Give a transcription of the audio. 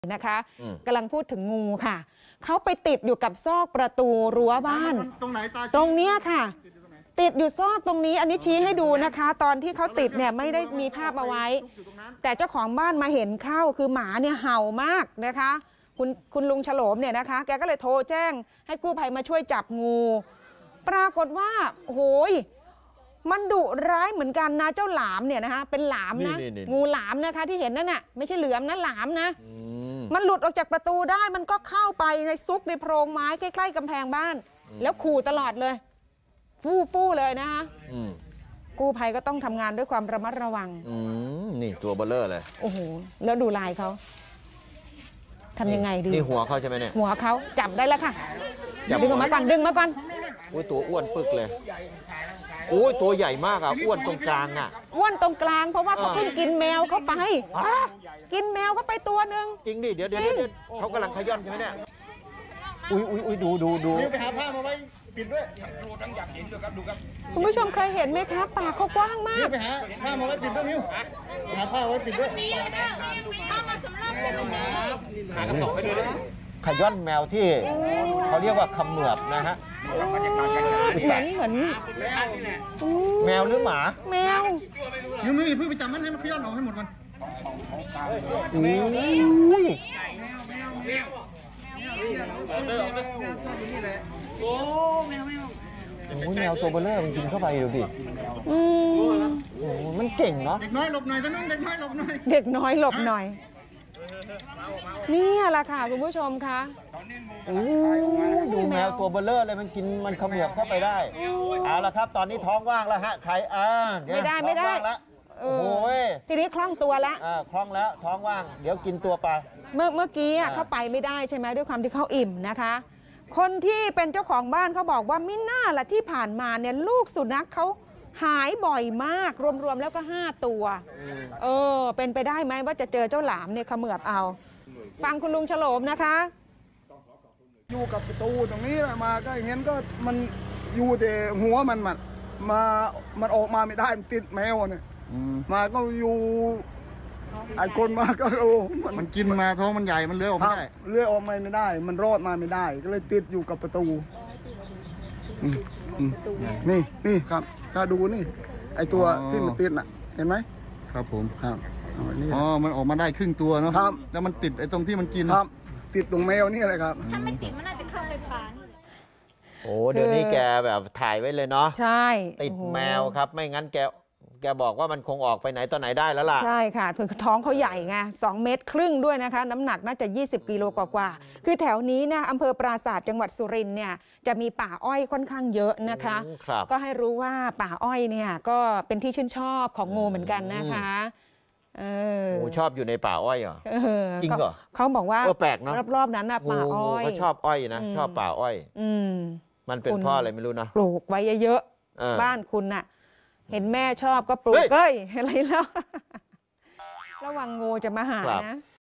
นะคะกำลังพูดถึงงูค่ะเขาไปติดอยู่กับซอกประตูรั้วบ้านตรงนี้ค่ะติดอยู่ซอกตรงนี้อันนี้ชี้ให้ดูนะคะตอนที่เขาติดเนี่ยไม่ได้มีภาพเอาไว้แต่เจ้าของบ้านมาเห็นเข้าคือหมาเนี่ยเห่ามากนะคะคุณลุงฉลมเนี่ยนะคะแกก็เลยโทรแจ้งให้กู้ภัยมาช่วยจับงูปรากฏว่าโอ้ยมันดุร้ายเหมือนกันนะเจ้าหลามเนี่ยนะคะเป็นหลามนะงูหลามนะคะที่เห็นนั่นน่ะไม่ใช่เหลือมนะหลามนะมันหลุดออกจากประตูได้มันก็เข้าไปในซุกในโพรงไม้ใกล้ๆกำแพงบ้านแล้วขู่ตลอดเลยฟู่เลยนะคะกู้ภัยก็ต้องทำงานด้วยความระมัดระวังนี่ตัวเบลเลอร์เลยโอ้โหแล้วดูลายเขาทำยังไงดีนี่หัวเขาใช่ไหมเนี่ยหัวเขาจับได้แล้วค่ะดึงออกมาก่อนดึงมาก่อนโอ้ยตัวอ้วนปึกเลยโอ้ยตัวใหญ่มากอ่ะอ้วนตรงกลางอ่ะอ้วนตรงกลางเพราะว่าเขาเพิ่งกินแมวเข้าไปกินแมวเข้าไปตัวหนึ่งจริงดิเดี๋ยวเขากำลังขย้อนใช่ไหมเนี่ยอุ้ยดูไปหาผ้ามาไว้ปิดด้วยคุณผู้ชมเคยเห็นไหมครับปากเขากว้างมากไปหาผ้ามาไว้ปิดด้วยนิ้วหาผ้าไว้ปิดด้วยหากระสอบไปด้วยขย้อนแมวที่เขาเรียกว่าเขมือบนะฮะเหมือนแมวหรือหมาแมวยังไม่มีเพื่อไปจับมันให้มันขย้อนออกให้หมดก่อนโอ้แมวตัวเบลเลอร์มันกินเข้าไปดูดิมันเก่งเนาะเด็กน้อยหลบหน่อยท่านนู้นเด็กน้อยหลบหน่อยเด็กน้อยหลบหน่อยนี่แหละค่ะคุณผู้ชมคะดูแมวตัวเบลเลอร์เลยมันกินมันเขมือบเข้าไปได้เอาละครับตอนนี้ท้องว่างแล้วฮะใครไม่ได้โอ้โหทีนี้คล่องตัวแล้วคล่องแล้วท้องว่างเดี๋ยวกินตัวไปเมื่อกี้เข้าไปไม่ได้ใช่ไหมด้วยความที่เขาอิ่มนะคะคนที่เป็นเจ้าของบ้านเขาบอกว่ามิน่าละที่ผ่านมาเนี่ยลูกสุนัขเขาหายบ่อยมากรวมๆแล้วก็5ตัวเป็นไปได้ไหมว่าจะเจอเจ้าหลามเนี่ยเขมือบเอาฟังคุณลุงฉลมนะคะอยู่กับประตูตรงนี้มาก็เห็นก็มันอยู่แต่หัวมันออกมาไม่ได้มันติดแมวเนี่ยมาก็อยู่ไอ้คนมาก็มันกินมาท้องมันใหญ่มันเลื้อยออกไม่ได้เลื้อยออกไม่ได้มันรอดมาไม่ได้ก็เลยติดอยู่กับประตูนี่ครับถ้าดูนี่ไอ้ตัวที่มันติดน่ะเห็นไหมครับผมครับมันออกมาได้ครึ่งตัวเนาะแล้วมันติดไอ้ตรงที่มันกินครับติดตรงแมวนี่อะไรครับถ้าไม่ติดมันน่าจะเข้าไฟฟ้าโอ้เดี๋ยวนี้แกแบบถ่ายไว้เลยเนาะใช่ติดแมวครับไม่งั้นแกบอกว่ามันคงออกไปไหนต่อไหนได้แล้วล่ะใช่ค่ะถึงท้องเขาใหญ่ไง2 เมตรครึ่งด้วยนะคะน้ำหนักน่าจะ20 กิโลกว่าคือแถวนี้นะอำเภอปราสาทจังหวัดสุรินทร์เนี่ยจะมีป่าอ้อยค่อนข้างเยอะนะคะก็ให้รู้ว่าป่าอ้อยเนี่ยก็เป็นที่ชื่นชอบของงูเหมือนกันนะคะงูชอบอยู่ในป่าอ้อยเหรอจริงเหรอเขาบอกว่าแปลกเนาะรอบๆนั้นนะป่าอ้อยเขาชอบอ้อยนะชอบป่าอ้อยมันเป็นเพราะอะไรไม่รู้นะปลูกไว้เยอะๆบ้านคุณน่ะเห็นแม่ชอบก็ปลูกอะไรแล้วระวังงูจะมาหานะ